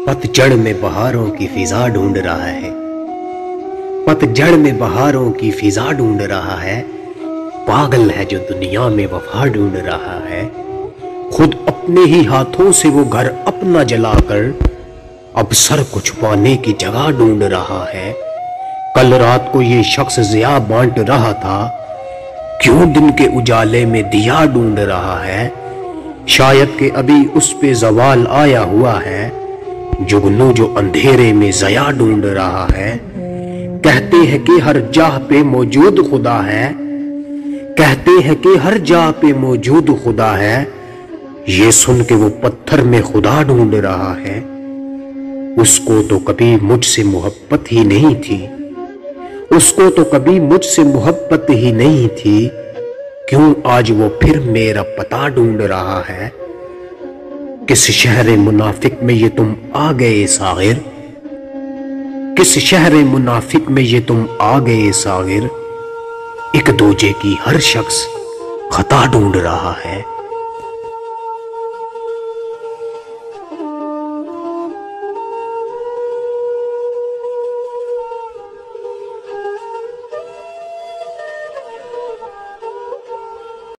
पतझड़ में बहारों की फिजा ढूंढ रहा है। पतझड़ में बहारों की फिजा ढूंढ रहा है। पागल है जो दुनिया में वफा ढूंढ रहा है। खुद अपने ही हाथों से वो घर अपना जलाकर अब सर को छुपाने की जगह ढूंढ रहा है। कल रात को ये शख्स ज़िया बांट रहा था, क्यों दिन के उजाले में दिया ढूंढ रहा है। शायद कि अभी उस पे ज़वाल आया हुआ है, जुगनू जो अंधेरे में ज़या ढूंढ रहा है। कहते हैं कि हर जाह पे मौजूद खुदा है, कहते हैं कि हर जाह पे मौजूद खुदा है। ये सुन के वो पत्थर में खुदा ढूंढ रहा है। उसको तो कभी मुझसे मोहब्बत ही नहीं थी, उसको तो कभी मुझसे मोहब्बत ही नहीं थी। क्यों आज वो फिर मेरा पता ढूंढ रहा है। किस शहर मुनाफिक में ये तुम आ गए सागिर, किस शहर मुनाफिक में ये तुम आ गए सागिर। एक दूजे की हर शख्स खता ढूंढ रहा है।